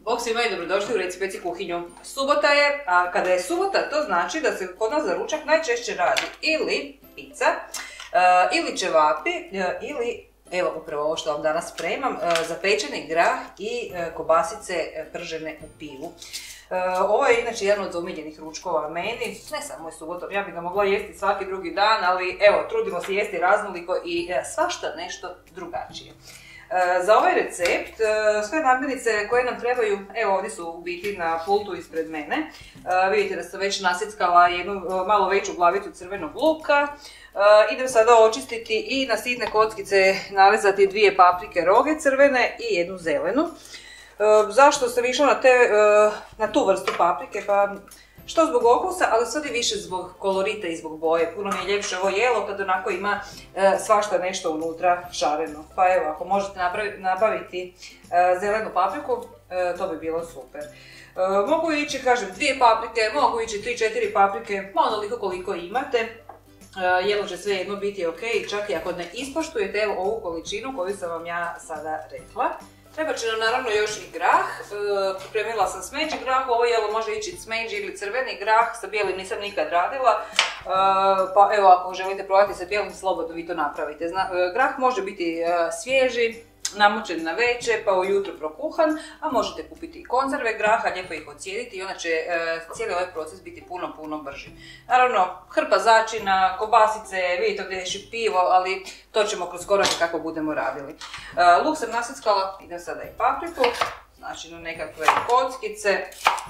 Bog svima i dobrodošli u Reci kuhinju. Subota je, a kada je subota to znači da se kod nas za ručak najčešće radi ili pizza, ili ćevapi, ili, evo upravo ovo što vam danas spremam, zapečeni grah i kobasice pržene u pivu. Ovo je inače jedan od omiljenih ručkova meni, ne samo subotom, ja bih ga mogla jesti svaki drugi dan, ali evo, trudimo se jesti raznoliko i svašta nešto drugačije. Za ovaj recept sve namirnice koje nam trebaju, evo ovdje su u biti na pultu ispred mene. Vidite da sam već nasjeckala jednu malo veću glavicu crvenog luka. Idem sada očistiti i na sitne kockice narezati 2 paprike roge crvene i jednu zelenu. Zašto sam išla na tu vrstu paprike? Pa što zbog okusa, ali sad i više zbog kolorita i zbog boje. Puno mi je ljepše ovo jelo kad onako ima svašta nešto unutra šareno. Pa evo, ako možete nabaviti zelenu papriku, to bi bilo super. Mogu ići, kažem, 2 paprike, mogu ići 3-4 paprike, onoliko koliko imate. Jelo će sve jedno biti ok, čak i ako ne ispoštujete evo ovu količinu koju sam vam ja sada rekla. Treba će nam naravno još i grah, pripremila sam smeđi grah, ovo jelo može ići smeđi ili crveni grah, sa bijelim nisam nikad radila, pa evo ako želite probati sa bijelim slobodno vi to napravite. Grah može biti svježi, namočen na veče pa ujutro prokuhan, a možete kupiti i konzerve graha, lijepo ih ocijediti i onda će cijeli ovaj proces biti puno brži. Naravno, hrpa začina, kobasice, vidite ovdje još i pivo, ali to ćemo kroz korake kako budemo radili. Luk sam nasjeckala, idem sada i papriku, znači na nekakve kockice.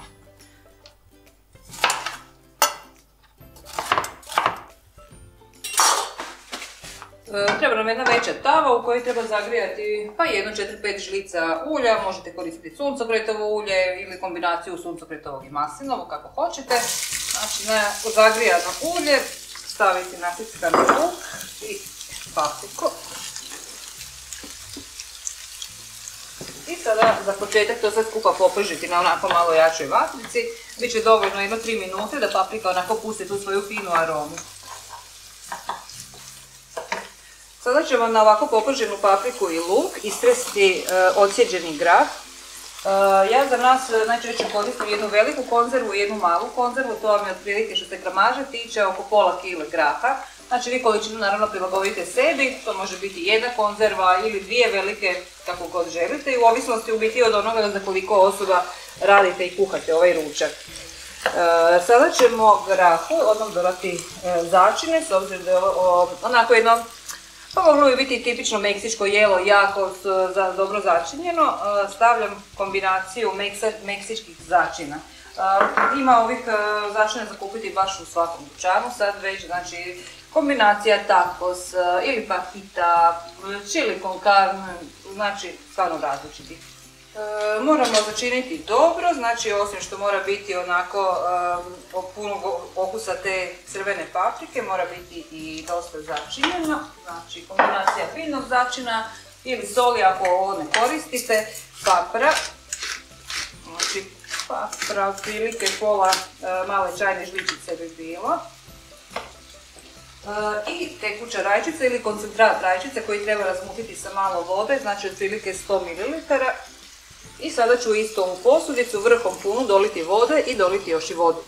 Treba nam jedna veća tava u kojoj treba zagrijati pa jedno 4-5 žlica ulja, možete koristiti suncokretovo ulje ili kombinaciju suncokretovog i maslinovog kako hoćete. Znači na zagrijano ulje staviti nasjeckani luk i papriku. I sada za početak to sve skupa popržiti na onako malo jačoj vatrici. Biće dovoljno jedno 3 minute da paprika onako pusti tu svoju finu aromu. Sada ćemo na ovako poprženu papriku i luk istresti odsjeđeni grah. Ja za nas najčešće koristim jednu veliku konzervu i jednu malu konzervu, to vam je otprilike što se gramaže tiče oko pola kile graha. Znači vi količinu naravno prilagodite sebi, to može biti jedna konzerva ili 2 velike kako god želite i u ovisnosti u biti od onoga za koliko osoba radite i kuhate ovaj ručak. Sada ćemo grahu odmah dodati začine, s obzirom da je onako jedno, pa moglo bi biti tipično meksičko jelo, jako dobro začinjeno. Stavljam kombinaciju meksičkih začina. Ima ovih začina za kupiti baš u svakom dućanu sad već, znači kombinacija tacos ili fajita, chili con carne, znači stvarno različiti. Moramo začiniti dobro, znači osim što mora biti onako puno okusa te crvene paprike, mora biti i dosta začinjeno, znači kombinacija biljnog začina ili soli ako ovo ne koristite, papra, znači papra otprilike pola male čajne žličice bi bilo. I tekuća rajčica ili koncentrat rajčice koji treba razmutiti sa malo vode, znači otprilike 100 ml. I sada ću isto u posudicu vrhom punu doliti vode i doliti još i vodu.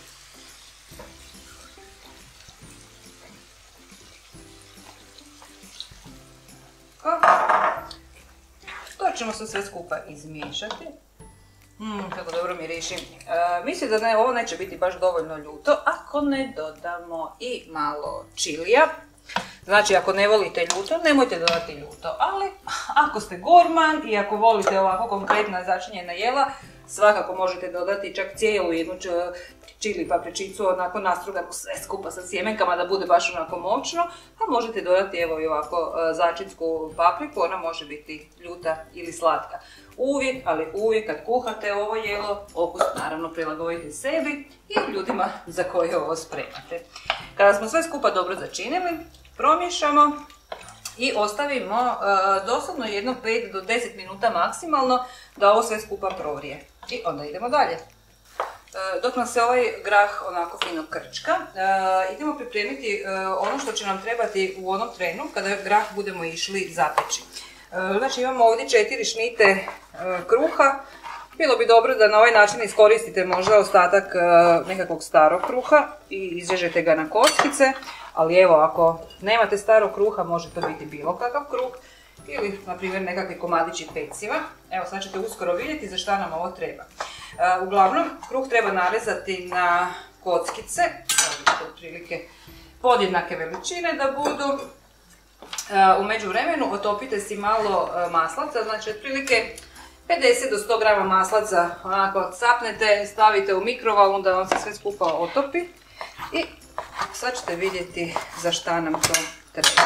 To ćemo se sve skupa izmiješati. Kako dobro miriši. Mislim da ovo neće biti baš dovoljno ljuto ako ne dodamo i malo čilija. Znači ako ne volite ljuto, nemojte dodati ljuto, ali ako ste gurman i ako volite ovako konkretna začinjena jela, svakako možete dodati čak cijelu jednu čili papričicu, onako nastruganu sve skupa sa sjemenkama da bude baš onako moćno, a možete dodati evo i ovako začinsku papriku, ona može biti ljuta ili slatka. Uvijek, ali uvijek kad kuhate ovo jelo, okus naravno prilagodite sebi i ljudima za koje ovo spremate. Kada smo sve skupa dobro začinili, promiješamo i ostavimo doslovno jedno 5 do 10 minuta maksimalno da ovo sve skupa provrije. I onda idemo dalje. Dok nam se ovaj grah onako fino krčka, idemo pripremiti ono što će nam trebati u onom trenu kada grah budemo išli zapeći. Znači imamo ovdje 4 šnite kruha, bilo bi dobro da na ovaj način iskoristite možda ostatak nekakvog starog kruha i izrežete ga na kockice, ali evo ako nemate starog kruha može to biti bilo kakav kruh ili na primjer nekakvi komadići peciva. Evo sad ćete uskoro vidjeti za šta nam ovo treba. Uglavnom kruh treba narezati na kockice, otprilike podjednake veličine da budu. U međuvremenu otopite si malo maslaca, znači otprilike 50 do 100 grama maslaca onako capnete, stavite u mikrovalu, da vam se sve skupa otopi i sad ćete vidjeti za šta nam to treba.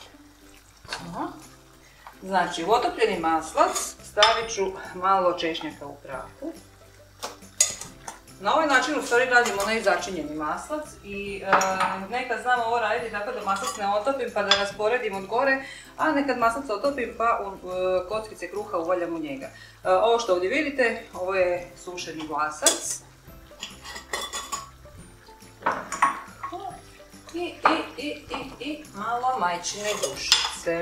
Znači u otopljeni maslac stavit ću malo češnjaka u prahu. Na ovaj način u stvari radimo onaj začinjeni maslac i nekad znam ovo raditi tako da maslac ne otopim pa da rasporedim od gore, a nekad maslac otopim pa kockice kruha uvaljam u njega. Ovo što ovdje vidite, ovo je sušeni vlasac. I malo majčine dušice.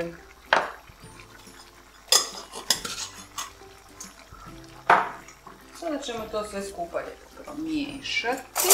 Sada ćemo to sve skupa promiješati.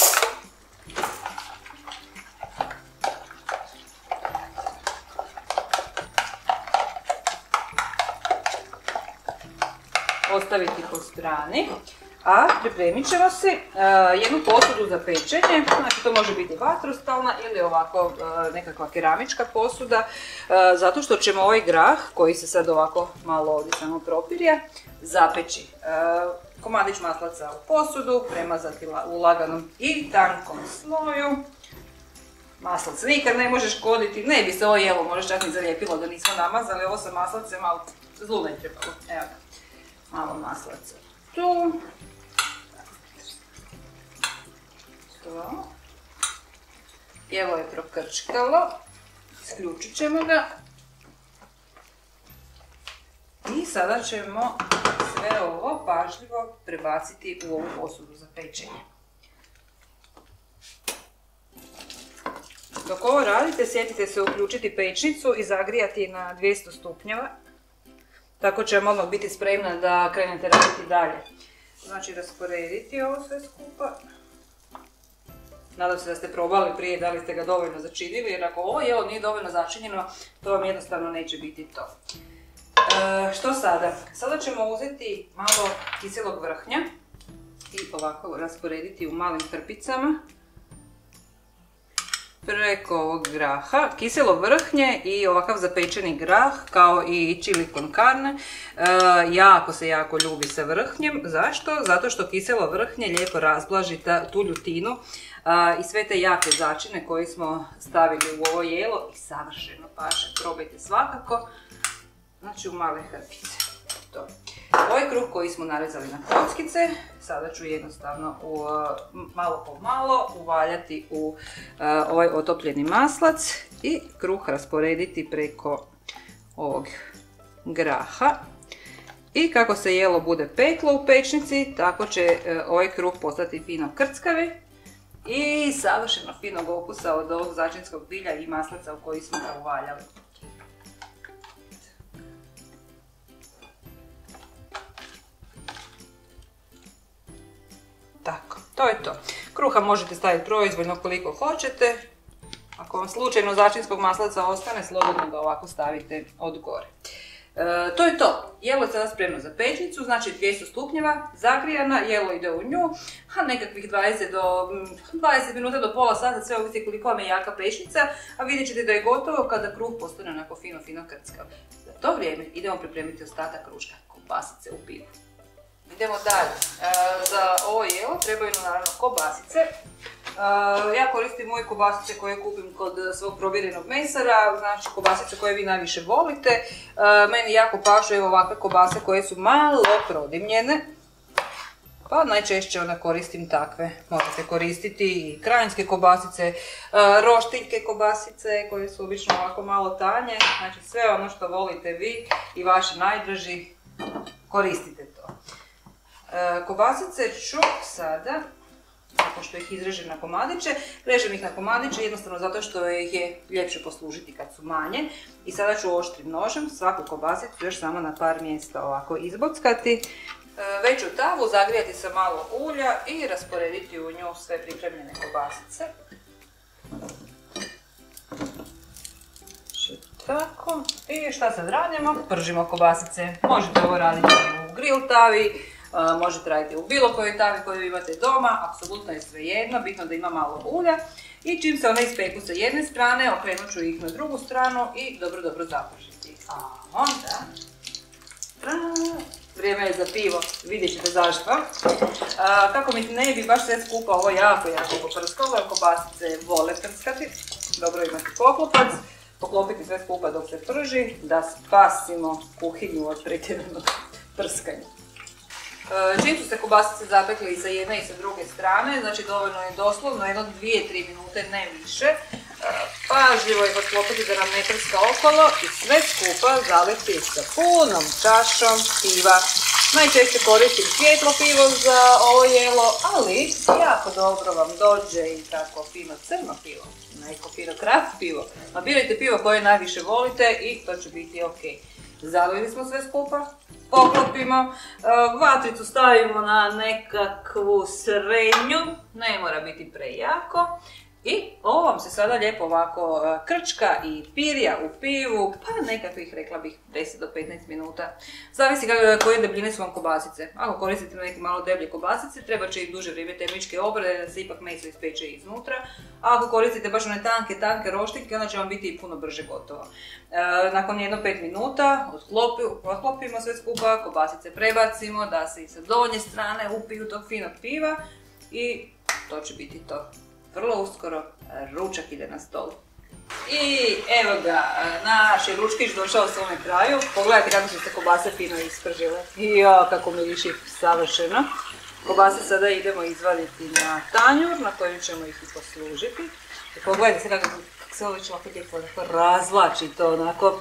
Ostaviti po strani. A pripremit ćemo si jednu posudu za pečenje, znači to može biti vatrostalna ili ovako nekakva keramička posuda, zato što ćemo ovaj grah koji se sad ovako malo ovdje samo propirja zapeći. Komadić maslaca u posudu, premazati u laganom i tankom sloju. Maslac nikad ne može škoditi, ne bi se ovo jelo možda čak i zalijepilo da nismo namazali, ovo sa maslacem, ali zlu ne trebalo. Evo ga, malo maslaca tu. To. Evo je prokrčkalo, isključit ćemo ga. I sada ćemo sve ovo pažljivo prebaciti u ovu posudu za pečenje. Dok ovo radite, sjetite se uključiti pećnicu i zagrijati na 200 stupnjeva. Tako će vam odmah biti spremna da krenete raditi dalje. Znači rasporediti ovo sve skupa. Nadam se da ste probali prije da li ste ga dovoljno začinili, jer ako ovo jelo nije dovoljno začinjeno, to vam jednostavno neće biti to. Što sada? Sada ćemo uzeti malo kiselog vrhnja i ovako rasporediti u malim trpicama preko ovog graha. Kiselo vrhnje i ovakav zapečeni grah kao i chili con carne jako se ljubi sa vrhnjem. Zašto? Zato što kiselo vrhnje lijepo razblaži tu ljutinu i sve te jake začine koje smo stavili u ovo jelo i savršeno paše. Probajte svakako. Znači u male hrpice. To. Ovaj kruh koji smo narezali na kockice, sada ću jednostavno malo po malo uvaljati u ovaj otopljeni maslac i kruh rasporediti preko ovog graha. I kako se jelo bude peklo u pečnici, tako će ovaj kruh postati fino krckavi i savršeno finog okusa od ovog začinskog bilja i maslaca u koji smo ga uvaljali. Tako, to je to. Kruha možete staviti proizvoljno koliko hoćete. Ako vam slučajno začinskog maslaca ostane, slobodno ga ovako stavite od gore. To je to. Jelo je sada spremno za pečnicu, znači 200 stupnjeva, zagrijana, jelo ide u nju, a nekakvih 20 minuta do pola sata, sve ovisi koliko vam je jaka pečnica, a vidjet ćete da je gotovo kada kruh postane onako fino krckav. Za to vrijeme idemo pripremiti ostatak kruška, kobasice u pivu. Idemo dalje. Za ovo jelo trebaju naravno kobasice. Ja koristim moje kobasice koje kupim kod svog provjerenog mesara, znači kobasice koje vi najviše volite. Meni jako pašu ovakve kobase koje su malo prodimljene, pa najčešće onda koristim takve. Možete koristiti i krajinske kobasice, roštiljke kobasice koje su obično ovako malo tanje, znači sve ono što volite vi i vaši najdraži, koristite to. Kobasice ću sada, nakon što ih izrežem na komadiće, režem ih na komadiće jednostavno zato što ih je ljepše poslužiti kad su manje. I sada ću oštrim nožem svaku kobasicu još samo na par mjesta ovako izbockati veću tavu, zagrijati sa malo ulja i rasporediti u nju sve pripremljene kobasice. Tako, i šta sad radimo? Pržimo kobasice. Možete ovo raditi u grill tavi, možete raditi u bilo kojoj tavi koju imate doma, apsolutno je svejedno, bitno da ima malo ulja. I čim se one ispeku sa jedne strane, okrenut ću ih na drugu stranu i dobro zapržiti. A onda... Vrijeme je za pivo, vidjet ćete zašto. Kako mi ne bi baš sve skupa ovo jako poprskalo, jer kobasice vole prskati. Dobro imati poklopac, poklopiti sve skupa dok se prži, da spasimo kuhinju od pretjeranog prskanja. Čim su se kobasice zapekli i sa jedne i sa druge strane, znači dovoljno je doslovno 1-2-3 minute, ne više. Pažljivo ih otklopiti da nam ne prska okolo i sve skupa zaliti sa punom čašom piva. Najčešće koristim svijetlo pivo za ovo jelo, ali jako dobro vam dođe i tako fino crno pivo, neko fino kraft pivo. Birajte pivo koje najviše volite i to će biti ok. Zalili smo sve skupa, poklopimo, vatricu stavimo na nekakvu srednju, ne mora biti prejako. I ovo vam se sada lijepo ovako krčka i pirja u pivu, pa nekakvih, rekla bih, 10 do 15 minuta. Zavisi koje debljine su vam kobasice. Ako koristite neke malo deblje kobasice, treba će i duže vrijeme termičke obrade da se ipak meso ispeče iznutra. A ako koristite baš one tanke roštilke, onda će vam biti i puno brže gotovo. Nakon 1-5 minuta otklopimo sve skupa, kobasice prebacimo da se i sa donje strane upiju tog finog piva i to će biti to. Vrlo uskoro ručak ide na stol. I evo ga, naš je ručkić došao svome kraju. Pogledajte kako su se kobase fino ispržile. I kako miriši savršeno. Kobase sada idemo izvaditi na tanjur na kojem ćemo ih i poslužiti. I pogledajte se kako se ovo već ovako lijepo razvlači to onako.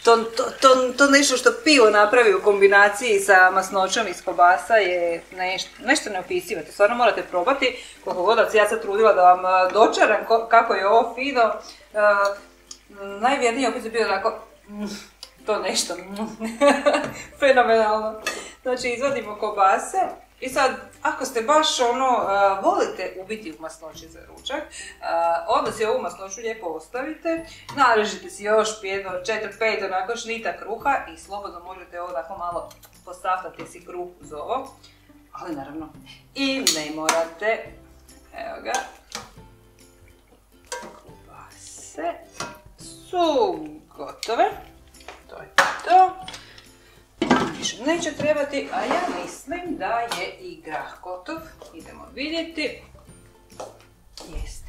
To nešto što pivo napravi u kombinaciji sa masnoćom iz kobasa je nešto neopisivo. To stvarno morate probati. Koliko god ja sad trudila da vam dočaram kako je ovo fino. Najvjerniji opis je bio onako to nešto fenomenalno. Znači izvadimo kobase. I sad, ako ste baš volite ubiti u masnoći za ručak, onda si ovu masnoću lijepo ostavite, narežite si još 4-5 onako šnita kruha i slobodno možete ovako malo postavljati si kruh uz ovo, ali naravno i ne morate. Evo ga, kobase su gotove, to je to. Više neće trebati, a ja mislim da je i grah gotov. Idemo vidjeti. Jeste.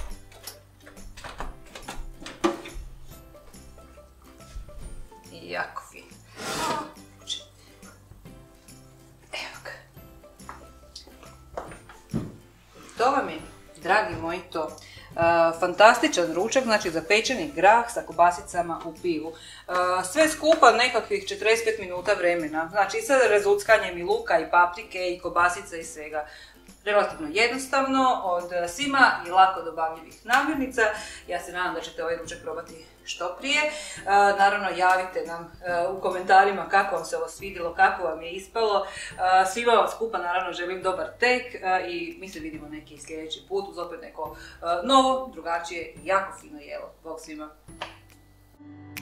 Jako fin. Evo ga. To vam je, dragi moji, to. Fantastičan ručak, znači zapečeni grah sa kobasicama u pivu. Sve skupa nekakvih 45 minuta vremena, znači sa rezuckanjem i luka i paprike i kobasice i svega. Relativno jednostavno, od svima i lako dobavljivih namirnica. Ja se nadam da ćete ovaj ručak probati što prije. Naravno, javite nam u komentarima kako vam se ovo svidjelo, kako vam je ispalo. Svima vam skupa naravno želim dobar tek i mi se vidimo neki sljedeći put uz opet neko novo, drugačije i jako fino jelo. Bog svima!